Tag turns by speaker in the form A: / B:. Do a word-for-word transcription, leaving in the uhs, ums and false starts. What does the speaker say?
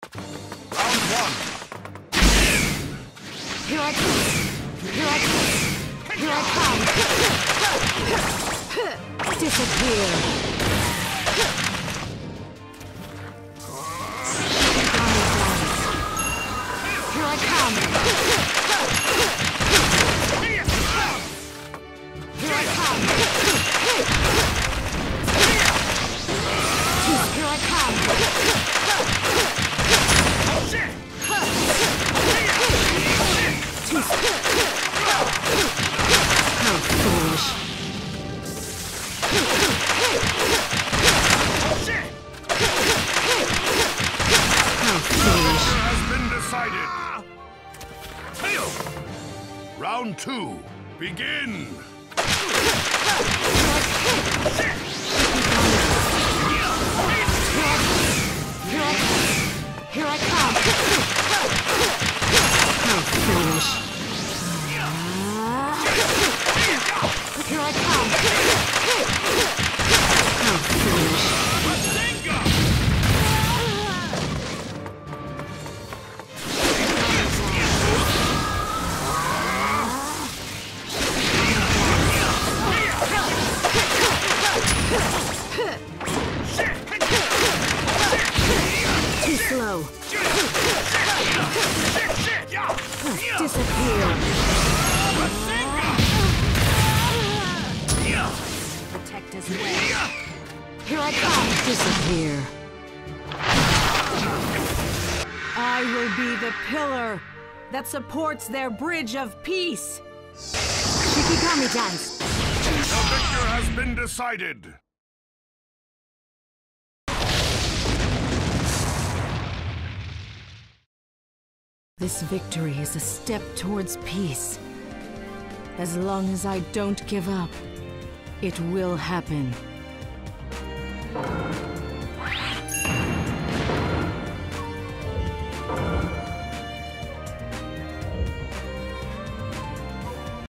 A: Round one.
B: Here I come. Here I come. Here I come. Disappear. Here I come. Here I come. Here I come.
A: Oh shit!
B: How foolish.
A: Oh shit!
B: How foolish.
A: Has been decided. Fail. Round two. Begin. Shit!
B: Here I come. How foolish. Here I come. How foolish.
A: Bazinga!
B: Too slow. Disappear. Protect us well. Here I come. Disappear. I will be the pillar that supports their bridge of peace. Shikigami dance.
A: The victor has been decided.
B: This victory is a step towards peace. As long as I don't give up, it will happen.